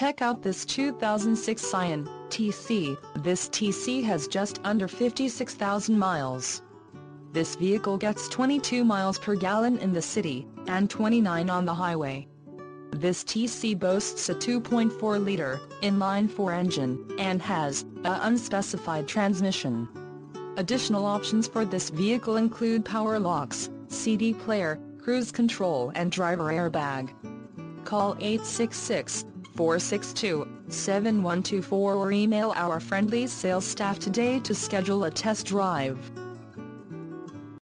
Check out this 2006 Scion TC. This TC has just under 56,000 miles. This vehicle gets 22 miles per gallon in the city, and 29 on the highway. This TC boasts a 2.4-liter, inline-4 engine, and has a unspecified transmission. Additional options for this vehicle include power locks, CD player, cruise control and driver airbag. Call 866-462-7124 or email our friendly sales staff today to schedule a test drive.